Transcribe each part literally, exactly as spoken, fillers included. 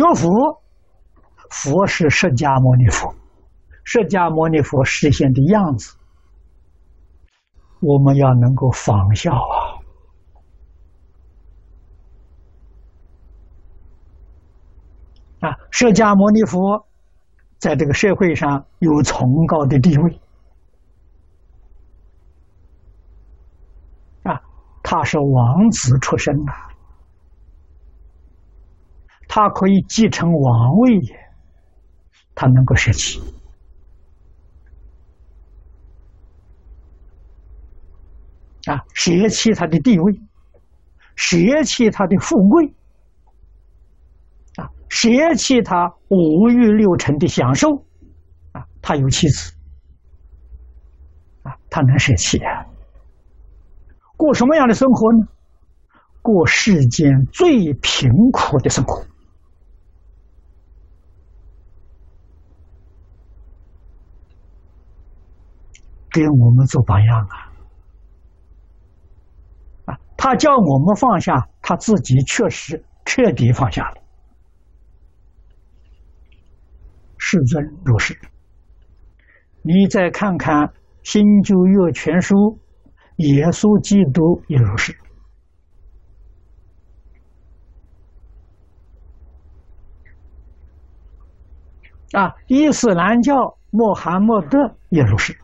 么佛？佛是释迦牟尼佛，释迦牟尼佛实现的样子，我们要能够仿效啊！啊，释迦牟尼佛在这个社会上有崇高的地位啊，他是王子出身啊，他可以继承王位也，他能够舍弃啊，舍弃他的地位，舍弃他的富贵。舍弃他五欲六尘的享受，啊，他有妻子，啊，他能舍弃啊。过什么样的生活呢？过世间最贫苦的生活。给我们做榜样啊！啊，他叫我们放下，他自己确实彻底放下了。世尊如是。你再看看《新旧约全书》，耶稣基督也如是。啊，伊斯兰教穆罕默德也如是。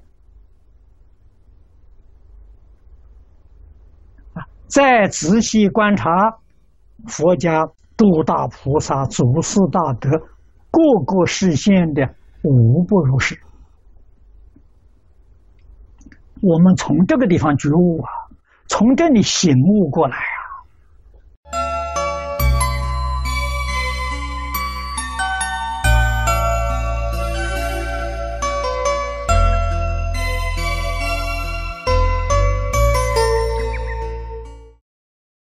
啊，再仔细观察佛家度大菩萨、祖师大德。个个实现的无不如是。我们从这个地方觉悟啊，从这里醒悟过来啊，